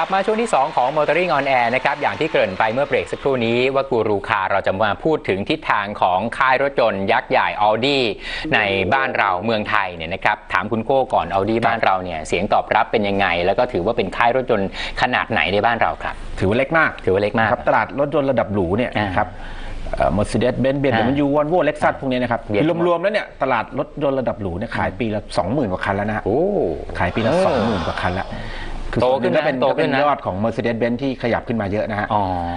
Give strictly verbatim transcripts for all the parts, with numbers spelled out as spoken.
ลับมาช่วงที่สองของ Motoring on Air นะครับอย่างที่เกริ่นไปเมื่อเบรกสักครู่นี้ว่ากูรูคาร์เราจะมาพูดถึงทิศทางของค่ายรถยนต์ยักษ์ใหญ่ Audi ในบ้านเราเมืองไทยเนี่ยนะครับถามคุณโก้ก่อน Audi บ้านเราเนี่ยเสียงตอบรับเป็นยังไงแล้วก็ถือว่าเป็นค่ายรถยนต์ขนาดไหนในบ้านเราครับถือว่าเล็กมากถือว่าเล็กมากครับตลาดรถยนต์ระดับหรูเนี่ยนะครับMercedes Benz เบนซ์ ดับเบิลยู Volvo Lexus พวกนี้นะครับรวมๆแล้วเนี่ยตลาดรถยนต์ระดับหรูเนี่ยขายปีละ สองหมื่น กว่าคันแล้วนะฮะขายปีละ สองหมื่น กว่าคันแล้วโตขึ้นก็เป็นก็เป็นยอดของ Mercedes Benz ที่ขยับขึ้นมาเยอะนะฮะ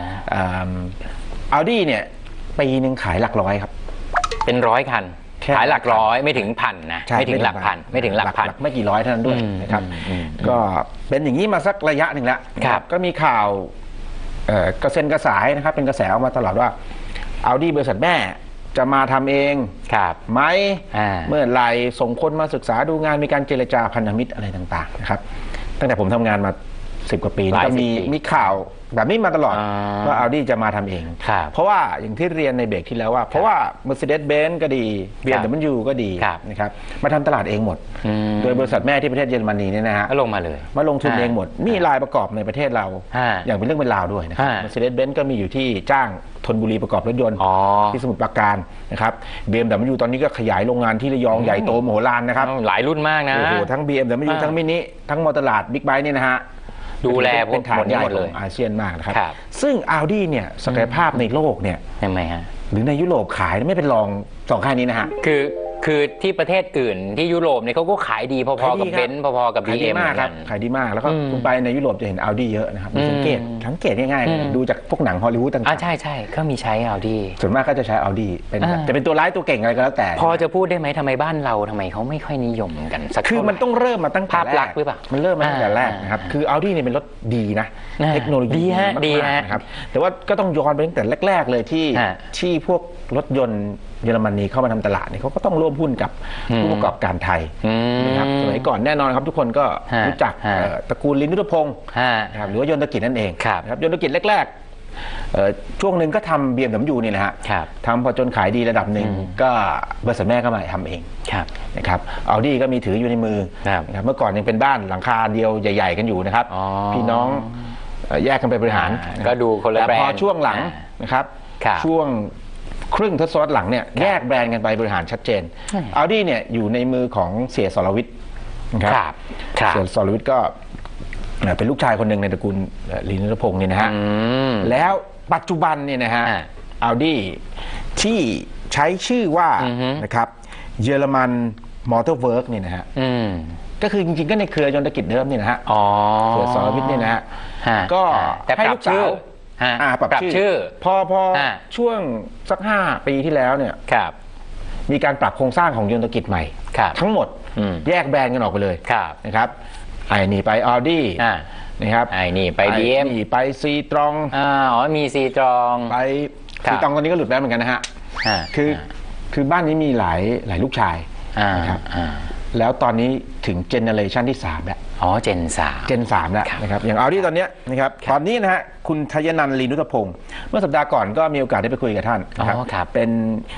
Audi เนี่ยปีนึงขายหลักร้อยครับเป็นร้อยคันขายหลักร้อยไม่ถึงพันนะไม่ถึงหลักพันไม่ถึงหลักพันไม่กี่ร้อยเท่านั้นด้วยนะครับก็เป็นอย่างนี้มาสักระยะหนึ่งแล้วก็มีข่าวกระเซ็นกระสายนะครับเป็นกระแสออกมาตลอดว่า Audi บริษัทแม่จะมาทำเองไหมเมื่อไหร่ส่งคนมาศึกษาดูงานมีการเจรจาพันธมิตรอะไรต่างๆนะครับตั้งแต่ผมทำงานมาสิบกว่าปีก็มีมีข่าวแบบนี้มาตลอดว่า Audi จะมาทำเองเพราะว่าอย่างที่เรียนในเบรกที่แล้วว่าเพราะว่า Mercedes Benz ก็ดี บี เอ็ม ดับเบิลยู ก็ดีนะครับมาทำตลาดเองหมดโดยบริษัทแม่ที่ประเทศเยอรมนีเนี่ยนะฮะลงมาเลยมาลงทุนเองหมดมีรายประกอบในประเทศเราอย่างเป็นเรื่องเป็นราวด้วยนะครับ Mercedes Benz ก็มีอยู่ที่จ้างธนบุรีประกอบรถยนต์ที่สมุทรปราการนะครับ บี เอ็ม ดับเบิลยู ตอนนี้ก็ขยายโรงงานที่ระยองใหญ่โตมโหฬารนะครับหลายรุ่นมากนะโอ้โหทั้ง บี เอ็ม ดับเบิลยู ทั้งมินิทั้งมอเตอร์ลาดบิ๊กไบค์เนี่ยนะฮะดูแลเป็นฐานใหญ่ของอาเซียนมากนะครับซึ่ง Audi เนี่ยศักยภาพในโลกเนี่ยทำไมฮะหรือในยุโรปขายไม่เป็นรองสองค่ายนี้นะฮะคือคือที่ประเทศอื่นที่ยุโรปเนี่ยเขาก็ขายดีพอๆกับเบนซ์พอๆกับ บี เอ็มมากครับขายดีมากแล้วก็คุณไปในยุโรปจะเห็น Audi เยอะนะครับสังเกตสังเกตง่ายๆดูจากพวกหนังฮอลลีวูดต่างๆใช่ใช่ก็มีใช้ Audi ส่วนมากก็จะใช้ Audi เป็นจะเป็นตัวร้ายตัวเก่งอะไรก็แล้วแต่พอจะพูดได้ไหมทำไมบ้านเราทำไมเขาไม่ค่อยนิยมกันสักคือมันต้องเริ่มมาตั้งแต่แรกหรือเปล่ามันเริ่มมาตั้งแต่แรกนะครับคือ Audi เนี่ยเป็นรถดีนะเทคโนโลยีดีฮะดีฮะครับแต่ว่าก็ต้องย้อนไปตั้งแต่แรกๆเลยที่ที่พวกรถยนต์เยอรมนีเข้ามาทำตลาดเนี่ยเขาก็ต้องร่วมหุ้นกับผู้ประกอบการไทยนะครับสมัยก่อนแน่นอนครับทุกคนก็รู้จักตระกูลลินนุตพงศ์นะครับหรือว่ายนตกิจนั่นเองนะครับยนตกิจแรกๆช่วงหนึ่งก็ทำ บี เอ็ม ดับเบิลยู นี่นะฮะทำพอจนขายดีระดับหนึ่งก็บริษัทแม่ก็มาทำเองนะครับAudiก็มีถืออยู่ในมือนะครับเมื่อก่อนยังเป็นบ้านหลังคาเดียวใหญ่ๆกันอยู่นะครับพี่น้องแยกกันไปบริหารก็ดูคนละแบรนด์แต่พอช่วงหลังนะครับช่วงครึ่งทศวรรษหลังเนี่ยแยกแบรนด์กันไปบริหารชัดเจน Audi เนี่ยอยู่ในมือของเสียสรวิทย์นะครับเสียสรวิทย์ก็เป็นลูกชายคนหนึ่งในตระกูลลินนุตพงศ์นี่นะฮะแล้วปัจจุบันเนี่ยนะฮะ Audi ที่ใช้ชื่อว่านะครับเยอรมันมอเตอร์เวิร์กเนี่ยนะฮะก็คือจริงๆก็ในเครือยนตกิจเดิมนี่นะฮะเสียสรวิทย์เนี่ยนะฮะก็ให้ลูกสาวปรับชื่อพอพอช่วงสักห้าปีที่แล้วเนี่ยมีการปรับโครงสร้างของยนตกิจใหม่ทั้งหมดแยกแบรนด์กันออกไปเลยนะครับไอ้นี่ไป Audi นะครับไอ้นี่ไป บี เอ็มไปซีตรองอ๋อมีซีตรองไปซีตรองตอนนี้ก็หลุดแล้วเหมือนกันนะฮะคือคือบ้านนี้มีหลายหลายลูกชายนะครับแล้วตอนนี้ถึงเจเนอเรชันที่สามแล้วอ๋อเจนสามเจนสามแล้วนะครับอย่างAudiตอนนี้นะครับตอนนี้นะฮะคุณทยนันท์ ลีนุตพงศ์เมื่อสัปดาห์ก่อนก็มีโอกาสได้ไปคุยกับท่านนะครับเป็น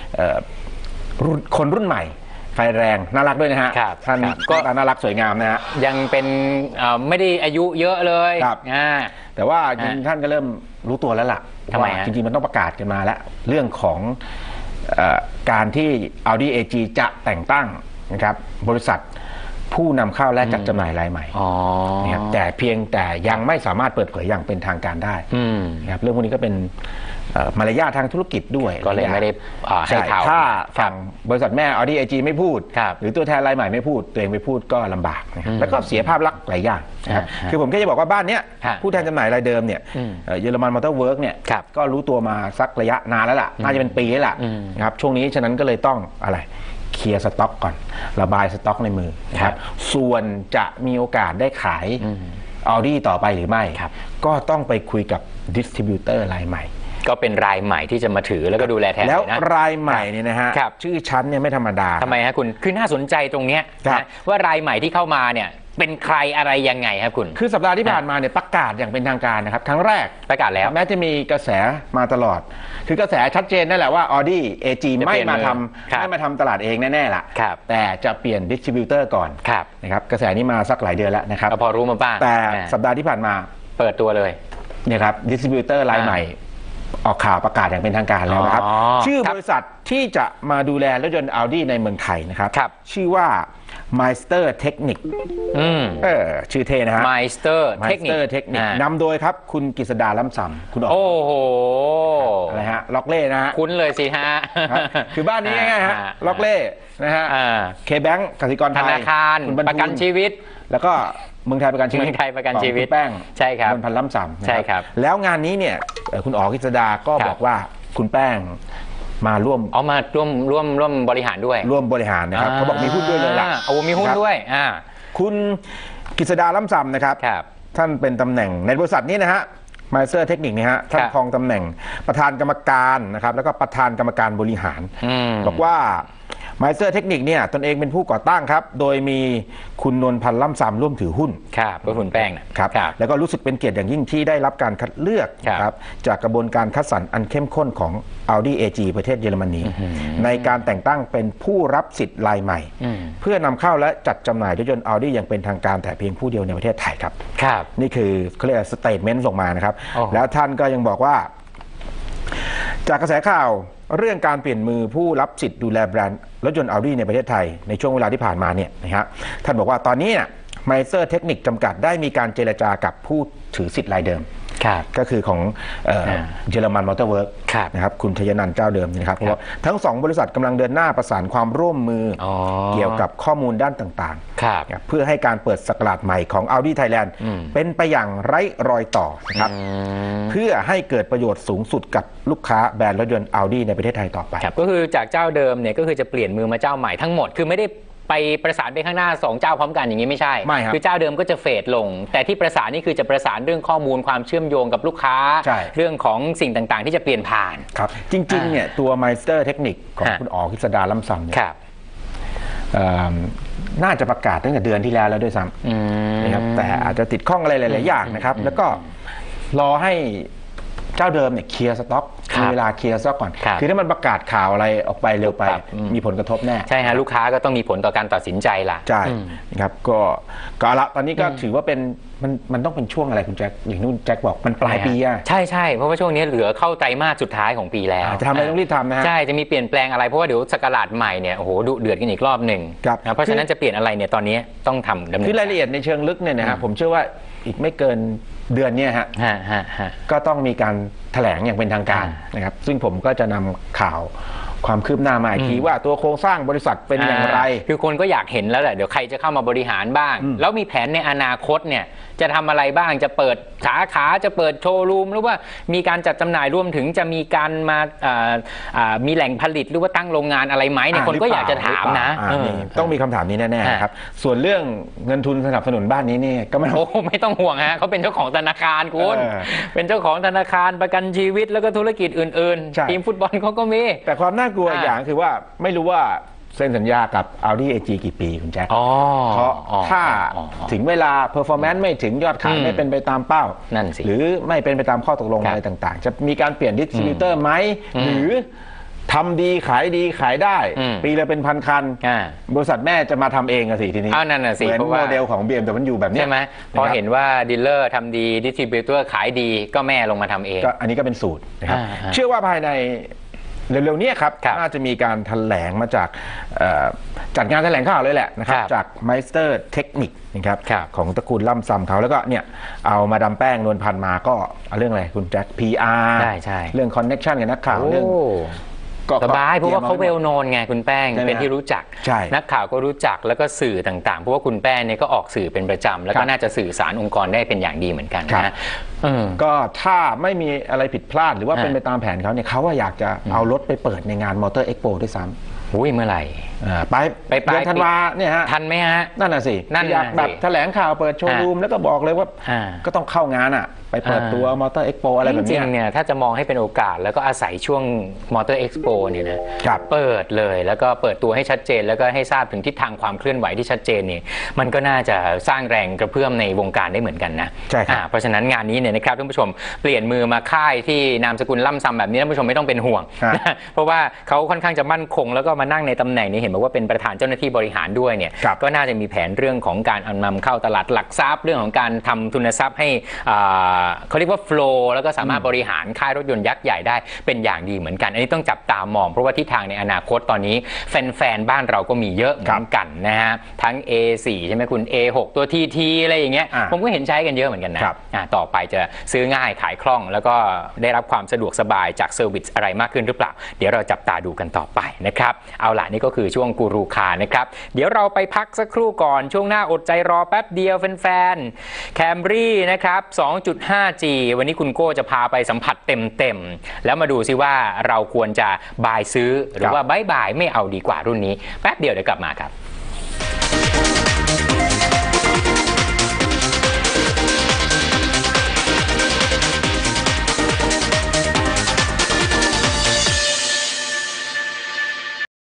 คนรุ่นใหม่ไฟแรงน่ารักด้วยนะฮะท่านก็น่ารักสวยงามนะฮะยังเป็นไม่ได้อายุเยอะเลยแต่ว่าจริงท่านก็เริ่มรู้ตัวแล้วล่ะทำไมจริงๆมันต้องประกาศกันมาแล้วเรื่องของการที่ Audi เอ จี จะแต่งตั้งนะครับบริษัทผู้นำเข้าและจัดจำหน่ายรายใหม่นะครับแต่เพียงแต่ยังไม่สามารถเปิดเผยอย่างเป็นทางการได้นะครับเรื่องพวกนี้ก็เป็นมารยาททางธุรกิจด้วยก็เลยไม่ได้ให้ข่าวถ้าฝั่งบริษัทแม่ Audi เอ จี ไม่พูดหรือตัวแทนรายใหม่ไม่พูดตัวเองไปพูดก็ลำบากนะครับแล้วก็เสียภาพลักษณ์หลายอย่างนะครับคือผมแค่จะบอกว่าบ้านนี้ผู้แทนจำหน่ายรายเดิมเนี่ยเยอรมันมอเตอร์เวิร์กเนี่ยก็รู้ตัวมาสักระยะนานแล้วล่ะน่าจะเป็นปีแล้วล่ะนะครับช่วงนี้ฉะนั้นก็เลยต้องอะไรเคลียร์สต็อกก่อนระบายสต็อกในมือนะครับส่วนจะมีโอกาสได้ขาย Audi ต่อไปหรือไม่ก็ต้องไปคุยกับดิสติบิวเตอร์รายใหม่ก็เป็นรายใหม่ที่จะมาถือแล้วก็ดูแลแทนแล้วรายใหม่เนี่ยนะฮะชื่อชั้นเนี่ยไม่ธรรมดาทำไมฮะคุณคือน่าสนใจตรงเนี้ยว่ารายใหม่ที่เข้ามาเนี่ยเป็นใครอะไรยังไงครับคุณคือสัปดาห์ที่ผ่านมาเนี่ยประกาศอย่างเป็นทางการนะครับครั้งแรกประกาศแล้วแม้จะมีกระแสมาตลอดคือกระแสชัดเจนนั่นแหละว่า Audi เอ จี ไม่มาทำไม่มาทำตลาดเองแน่ๆล่ะแต่จะเปลี่ยนดิสติบิวเตอร์ก่อนนะครับกระแสนี้มาสักหลายเดือนแล้วนะครับพอรู้มาบ้างแต่สัปดาห์ที่ผ่านมาเปิดตัวเลยเนี่ยครับดิสติบิวเตอร์รายใหม่ออกข่าวประกาศอย่างเป็นทางการแล้วนะครับชื่อบริษัทที่จะมาดูแลรถยนต์ Audi ในเมืองไทยนะครับชื่อว่า Meister Technik เออชื่อเท่นะฮะ Meister Technik นำโดยครับคุณกฤษดาล้ำซำคุณออกโอ้โหอะไรฮะล็อกเล่นะฮะคุ้นเลยสิฮะคือบ้านนี้ง่ายๆฮะล็อกเล่นะฮะเคแบงก์กสิกรไทยธนาคารประกันชีวิตแล้วก็เมืองไทยประกันชีวิตเมืองไทยประกันชีวิตแป้งใช่ครับนนพันล้ำซำใช่ครับแล้วงานนี้เนี่ยคุณอ๋อกฤษดาก็บอกว่าคุณแป้งมาร่วมเอามาร่วมร่วมร่วมบริหารด้วยร่วมบริหารนะครับเขาบอกมีหุ้นด้วยเลยล่ะโอ้มีหุ้นด้วยอ่าคุณกฤษดาล้ำซำนะครับท่านเป็นตำแหน่งในบริษัทนี้นะฮะMeister Technikนี่ฮะท่านครองตำแหน่งประธานกรรมการนะครับแล้วก็ประธานกรรมการบริหารบอกว่าMeister Technikเนี่ยตนเองเป็นผู้ก่อตั้งครับโดยมีคุณนนพันธ์ล่ำซำร่วมถือหุ้นครับก็คุณแป้งนะครับแล้วก็รู้สึกเป็นเกียรติอย่างยิ่งที่ได้รับการคัดเลือกครับจากกระบวนการคัดสรรอันเข้มข้นของ Audi เอ จี ประเทศเยอรมนีในการแต่งตั้งเป็นผู้รับสิทธิ์รายใหม่เพื่อนำเข้าและจัดจำหน่ายรถยนต์ Audi อย่างเป็นทางการแต่เพียงผู้เดียวในประเทศไทยครับนี่คือเขาเรียกสเตทเมนต์ส่งมานะครับแล้วท่านก็ยังบอกว่าจากกระแสข่าวเรื่องการเปลี่ยนมือผู้รับสิทธิ์ดูแลแบรนด์รถยนต์ Audi ในประเทศไทยในช่วงเวลาที่ผ่านมาเนี่ยนะฮะท่านบอกว่าตอนนี้เนี่ย Meister Technik จำกัดได้มีการเจรจากับผู้ถือสิทธิ์รายเดิมก็คือของเยอรมันมอเตอร์เวิร์กนะครับคุณชยนันท์เจ้าเดิมนะครับเพราะว่าทั้งสองบริษัทกำลังเดินหน้าประสานความร่วมมือเกี่ยวกับข้อมูลด้านต่างๆเพื่อให้การเปิดศักราชใหม่ของ Audi Thailand เป็นไปอย่างไร้รอยต่อนะครับเพื่อให้เกิดประโยชน์สูงสุดกับลูกค้าแบรนด์รถยนต์ Audi ในประเทศไทยต่อไปก็คือจากเจ้าเดิมเนี่ยก็คือจะเปลี่ยนมือมาเจ้าใหม่ทั้งหมดคือไม่ได้ไปประสานไปข้างหน้าสองเจ้าพร้อมกันอย่างนี้ไม่ใช่คือเจ้าเดิมก็จะเฟดลงแต่ที่ประสานนี่คือจะประสานเรื่องข้อมูลความเชื่อมโยงกับลูกค้าเรื่องของสิ่งต่างๆที่จะเปลี่ยนผ่านครับจริงๆเนี่ยตัว Meister Technik ของคุณอ๋อกฤษดาล้ำซำเนี่ยน่าจะประกาศตั้งแต่เดือนที่แล้วแล้วด้วยซ้ำนะครับแต่อาจจะติดข้องอะไรหลายๆอย่างนะครับแล้วก็รอให้เจ้าเดิมเนี่ยเคลียร์สต็อกมีเวลาเคลียร์สต็อกก่อนคือถ้ามันประกาศข่าวอะไรออกไปเร็วไปมีผลกระทบแน่ใช่ฮะลูกค้าก็ต้องมีผลต่อการตัดสินใจล่ะใช่นะครับก็ก็ละตอนนี้ก็ถือว่าเป็นมันมันต้องเป็นช่วงอะไรคุณแจ็คอย่างนู้นแจ็คบอกมันปลายปีอ่ะใช่ใช่เพราะว่าช่วงนี้เหลือเข้าไตรมาสสุดท้ายของปีแล้วจะทำอะไรต้องรีบทำนะฮะใช่จะมีเปลี่ยนแปลงอะไรเพราะว่าเดี๋ยวศักราชใหม่เนี่ยโอ้โหดุเดือดกันอีกรอบหนึ่งเพราะฉะนั้นจะเปลี่ยนอะไรเนี่ยตอนนี้ต้องทำดำเนินคือรายละเอียดในเชิงลึกเนี่ยนะฮะผมเชื่อว่าอีกไม่เกินเดือนนี้ฮะก็ต้องมีการแถลงอย่างเป็นทางการนะครับซึ่งผมก็จะนำข่าวความคืบหน้ามาอีกทีว่าตัวโครงสร้างบริษัทเป็นอย่างไรคือคนก็อยากเห็นแล้วแหละเดี๋ยวใครจะเข้ามาบริหารบ้างแล้วมีแผนในอนาคตเนี่ยจะทำอะไรบ้างจะเปิดสาขาจะเปิดโชว์รูมหรือว่ามีการจัดจำหน่ายรวมถึงจะมีการมามีแหล่งผลิตหรือว่าตั้งโรงงานอะไรไหมเนี่ยคนก็อยากจะถามนะต้องมีคำถามนี้แน่ๆครับส่วนเรื่องเงินทุนสนับสนุนบ้านนี้นี่ก็ไม่โอ้ไม่ต้องห่วงฮะเขาเป็นเจ้าของธนาคารคุณเป็นเจ้าของธนาคารประกันชีวิตแล้วก็ธุรกิจอื่นๆทีมฟุตบอลเขาก็มีแต่ความน่ากลัวอย่างคือว่าไม่รู้ว่าเซ็นสัญญากับ Audi เอ จี กี่ปีคุณแจ็คเพราะถ้าถึงเวลา performance ไม่ถึงยอดขายไม่เป็นไปตามเป้านั่นสิหรือไม่เป็นไปตามข้อตกลงอะไรต่างๆจะมีการเปลี่ยนดิสติบิวเตอร์ไหมหรือทำดีขายดีขายได้ปีละเป็นพันคันบริษัทแม่จะมาทำเองอะสิทีนี้นั่นน่ะสิเหมือนโมเดลของ บี เอ็ม ดับเบิลยู แบบนี้ใช่ไหมพอเห็นว่าดีลเลอร์ทำดีดิสติบิวเตอร์ขายดีก็แม่ลงมาทำเองก็อันนี้ก็เป็นสูตรนะครับเชื่อว่าภายในเร็วๆนี้ครับน่าจะมีการแถลงมาจากจัดงานแถลงข่าวเลยแหละนะครับจาก Meister Technik นะครับของตระกูลล่ำซำเขาแล้วก็เนี่ยเอามาดามแป้งนวลพันธ์มาก็เรื่องอะไรคุณแจ็ค พี อาร์ เรื่องคอนเนคชั่นกับนักข่าวเรื่องสบายเพราะว่าเขาเวลโนนไงคุณแป้งเป็นที่รู้จักนักข่าวก็รู้จักแล้วก็สื่อต่างๆเพราะว่าคุณแป้งเนี่ยก็ออกสื่อเป็นประจำแล้วก็น่าจะสื่อสารองค์กรได้เป็นอย่างดีเหมือนกันนะก็ถ้าไม่มีอะไรผิดพลาดหรือว่าเป็นไปตามแผนเขาเนี่ยเขาว่าอยากจะเอารถไปเปิดในงานมอเตอร์เอ็กโปด้วยซ้ำอุ้ยเมื่อไหร่ไปไปเดือนธันวาเนี่ยฮะทันไหมฮะนั่นน่ะสิอยากแบบแถลงข่าวเปิดโชว์รูมแล้วก็บอกเลยว่าก็ต้องเข้างานอ่ะไปเปิดตัวมอเตอร์เอ็กโปอะไรแบบนี้จริงๆเนี่ยถ้าจะมองให้เป็นโอกาสแล้วก็อาศัยช่วงมอเตอร์เอ็กโปเนี่ยนะเปิดเลยแล้วก็เปิดตัวให้ชัดเจนแล้วก็ให้ทราบถึงทิศทางความเคลื่อนไหวที่ชัดเจนนี่มันก็น่าจะสร้างแรงกระเพื่อมในวงการได้เหมือนกันนะใช่ครับเพราะฉะนั้นงานนี้เนี่ยนะครับท่านผู้ชมเปลี่ยนมือมาค่ายที่นามสกุลล่ำซำแบบนี้ท่านผู้ชมไม่ต้องเป็นห่วงเพราะว่าเขาค่อนข้างจะมั่นคงแล้วก็มานั่งในตำแหน่งนี้ห็นบอกว่าเป็นประธานเจ้าหน้าที่บริหารด้วยเนี่ยก็น่าจะมีแผนเรื่องของการนำเข้าตลาดหลักทรัพย์เรื่องของการทำทุนทรัพย์ให้เขาเรียกว่าโฟลว์แล้วก็สามารถบริหารค่ายรถยนต์ยักษ์ใหญ่ได้เป็นอย่างดีเหมือนกันอันนี้ต้องจับตามองเพราะว่าทิศทางในอนาคตตอนนี้แฟนๆบ้านเราก็มีเยอะเหมือนกันนะฮะทั้ง เอ โฟร์ ใช่ไหมคุณ เอ ซิกซ์ ตัว ที ที อะไรอย่างเงี้ยผมก็เห็นใช้กันเยอะเหมือนกันนะต่อไปจะซื้อง่ายขายคล่องแล้วก็ได้รับความสะดวกสบายจากเซอร์วิสอะไรมากขึ้นหรือเปล่าเดี๋ยวเราจับตาดูกันต่อไปนะครับเอาล่ะนี่ก็คือช่วงกูรูคาร์นะครับเดี๋ยวเราไปพักสักครู่ก่อนช่วงหน้าอดใจรอแป๊บเดียวแฟนๆแคมรี่นะครับ สองจุดห้าจี วันนี้คุณโก้จะพาไปสัมผัสเต็มๆแล้วมาดูซิว่าเราควรจะบายซื้อหรือว่าบายบายไม่เอาดีกว่ารุ่นนี้แป๊บเดียวเดี๋ยวกลับมาครับ